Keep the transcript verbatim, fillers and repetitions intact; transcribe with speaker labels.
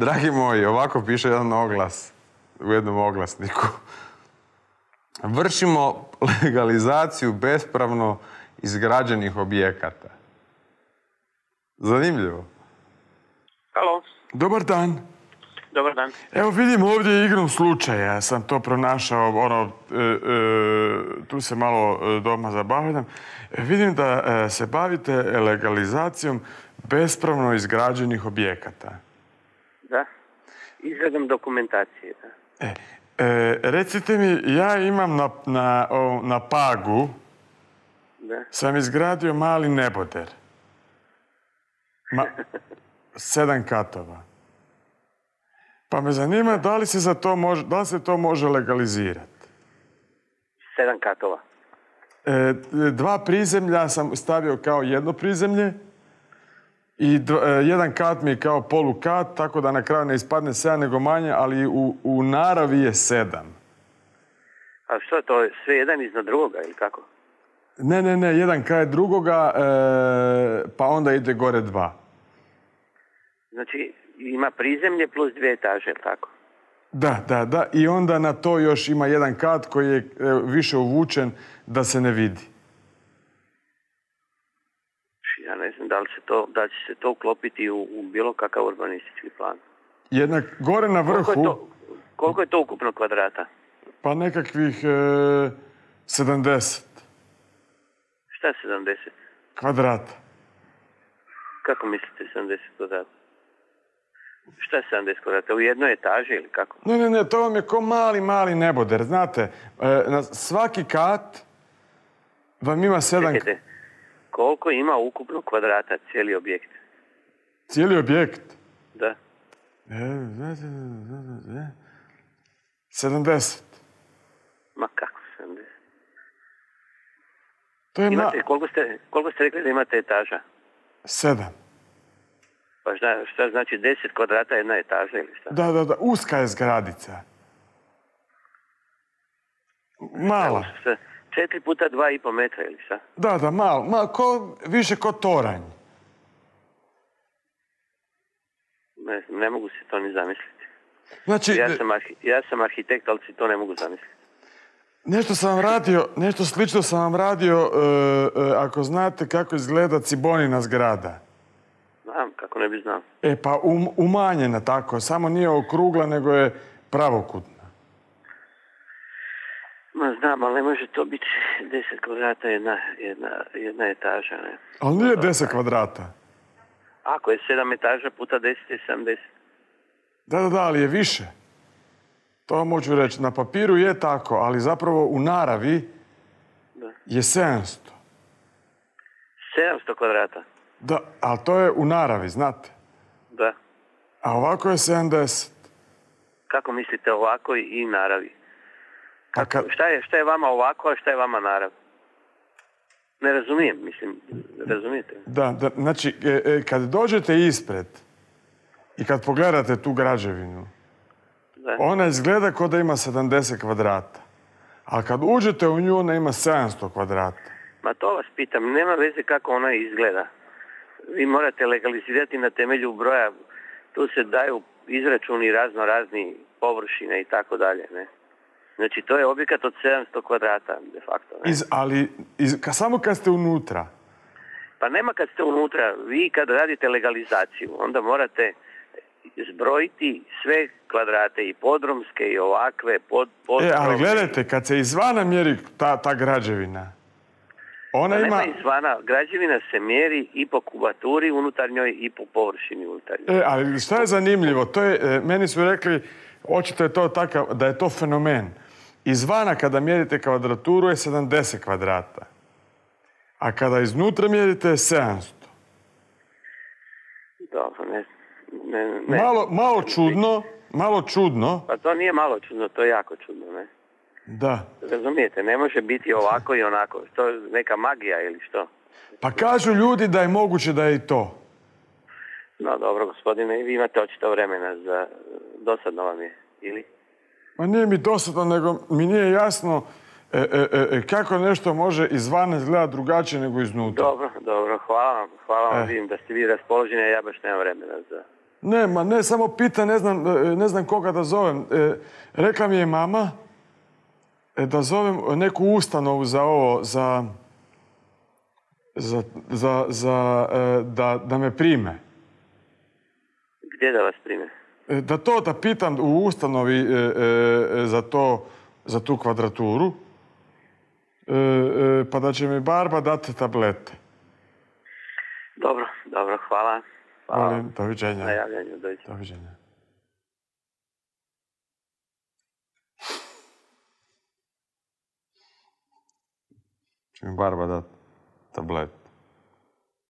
Speaker 1: Dragi moji, ovako piše jedan oglas u jednom oglasniku. Vršimo legalizaciju bespravno izgrađenih objekata. Zanimljivo.
Speaker 2: Halo.
Speaker 1: Dobar dan.
Speaker 2: Dobar dan.
Speaker 1: Evo vidim ovdje igrom slučaja, ja sam to pronašao, ono, e, e, tu se malo doma zabavljam. E, vidim da e, se bavite legalizacijom bespravno izgrađenih objekata.
Speaker 2: Da. Izradom dokumentacije, da.
Speaker 1: E, e, recite mi, ja imam na, na, o, na Pagu,
Speaker 2: Da.
Speaker 1: sam izgradio mali neboder. Ma, sedam katova. Pa me zanima da li se za to može, da li se to može legalizirati.
Speaker 2: Sedam katova.
Speaker 1: E, dva prizemlja sam stavio kao jedno prizemlje i dva, e, jedan kat mi je kao polukat, tako da na kraju ne ispadne sedam nego manje, ali u, u naravi je sedam.
Speaker 2: A što je to, sve jedan iznad drugoga ili kako?
Speaker 1: Ne, ne, ne, jedan kraj drugoga, e, pa onda ide gore dva.
Speaker 2: Znači, ima prizemlje plus dvije etaže, ili tako?
Speaker 1: Da, da, da. I onda na to još ima jedan kat koji je e, više uvučen da se ne vidi.
Speaker 2: Ja ne znam da li, se to, da li će se to uklopiti u, u bilo kakav urbanistički plan.
Speaker 1: Jednak, gore na vrhu...
Speaker 2: Koliko je to, koliko je to ukupno kvadrata?
Speaker 1: Pa nekakvih e, sedamdeset.
Speaker 2: Šta je sedamdeset?
Speaker 1: Kvadrata.
Speaker 2: Kako mislite sedamdeset kvadrata? Šta je sedamdeset kvadrata? U jednoj etaži ili kako?
Speaker 1: Ne, ne, ne, to vam je ko mali, mali neboder. Znate, e, na svaki kat vam ima sedam...
Speaker 2: Čekajte, koliko ima ukupno kvadrata cijeli objekt?
Speaker 1: Cijeli objekt?
Speaker 2: Da.
Speaker 1: E, sedamdeset.
Speaker 2: Ma kako sedamdeset?
Speaker 1: To je
Speaker 2: Imate,
Speaker 1: ma...
Speaker 2: koliko, ste, koliko ste rekli da imate etaža?
Speaker 1: Sedam.
Speaker 2: Pa šta, šta znači deset kvadrata jedna etaža ili šta?
Speaker 1: Da, da, da, uska je zgradica. Mala.
Speaker 2: Šta, četiri puta dva i po metra ili šta?
Speaker 1: Da, da, malo, malo, ko, više ko toranj.
Speaker 2: Ne znam, ne mogu si to ni zamisliti.
Speaker 1: Znači,
Speaker 2: Ja sam, arhi, ja sam arhitekt, ali si to ne mogu zamisliti.
Speaker 1: nešto sam vam radio, nešto slično sam vam radio, e, e, ako znate kako izgleda Cibonina zgrada.
Speaker 2: Znam, kako ne bi znao.
Speaker 1: E, pa um, umanjena tako, samo nije okrugla, nego je pravokutna.
Speaker 2: Ma znam, ali ne može to biti deset kvadrata jedna, jedna, jedna etaža, ne.
Speaker 1: Ali nije deset kvadrata.
Speaker 2: Ako je sedam etaža puta deset je sedamdeset.
Speaker 1: Da, da, da, ali je više. To vam hoću reći. Na papiru je tako, ali zapravo u naravi
Speaker 2: Da.
Speaker 1: je sedamsto.
Speaker 2: sedamsto kvadrata?
Speaker 1: Da, ali to je u naravi, znate.
Speaker 2: Da.
Speaker 1: A ovako je sedamdeset.
Speaker 2: Kako mislite ovako i naravi?
Speaker 1: A kad...
Speaker 2: Šta je, šta je vama ovako, a šta je vama narav? Ne razumijem, mislim, razumijete?
Speaker 1: Da, da, znači, e, e, kad dođete ispred i kad pogledate tu građevinu,
Speaker 2: Da.
Speaker 1: ona izgleda kao da ima sedamdeset kvadrata. A kad uđete u nju, ona ima sedamsto kvadrata.
Speaker 2: Ma to vas pitam, nema veze kako ona izgleda. Vi morate legalizirati na temelju broja, tu se daju izračuni razno razni površine i tako dalje, ne? Znači, to je objekat od sedamsto kvadrata, de facto. Ne?
Speaker 1: Iz, ali iz, ka, samo kad ste unutra.
Speaker 2: Pa nema kad ste unutra. Vi kad radite legalizaciju, onda morate zbrojiti sve kvadrate, i podrumske, i ovakve, pod, pod
Speaker 1: E, ali gledajte, kad se izvana mjeri ta, ta građevina, ona
Speaker 2: pa
Speaker 1: ima...
Speaker 2: nema izvana, građevina se mjeri i po kubaturi unutarnjoj i po površini unutarnjoj.
Speaker 1: E, ali što je zanimljivo, to je, e, meni su rekli, očito je to takav, da je to fenomen. Izvana kada mjerite kvadraturu je sedamdeset kvadrata, a kada iznutra mjerite je sedamsto.
Speaker 2: Dobro, ne, ne, ne.
Speaker 1: Malo, malo čudno, malo čudno.
Speaker 2: Pa to nije malo čudno, to je jako čudno, ne?
Speaker 1: Da.
Speaker 2: Razumijete, ne može biti ovako i onako. To je neka magija ili što?
Speaker 1: Pa kažu ljudi da je moguće da je i to.
Speaker 2: No dobro, gospodine, vi imate očito vremena za... Dosadno vam je, ili?
Speaker 1: Ma nije mi dosadno, nego mi nije jasno e, e, e, kako nešto može izvana izgledati drugačije nego iznutra.
Speaker 2: Dobro, dobro, hvala vam. Hvala vam,
Speaker 1: E.
Speaker 2: vidim da ste vi raspoloženi, a ja baš nemam vremena za...
Speaker 1: Ne, ma ne, samo pita, ne znam, ne znam koga da zovem. E, rekla mi je mama e, da zovem neku ustanovu za ovo, za, za, za, za e, da, da me prime.
Speaker 2: Gdje da vas prime?
Speaker 1: E, da to da pitam u ustanovi e, e, za, to, za tu kvadraturu, e, e, pa da će mi Barba dati tablete.
Speaker 2: Dobro, dobro, hvala. Hvala.
Speaker 1: Molim, doviđenja.
Speaker 2: Na javljanju, doviđenja.
Speaker 1: Doviđenja. Će mi Barba dati tablet.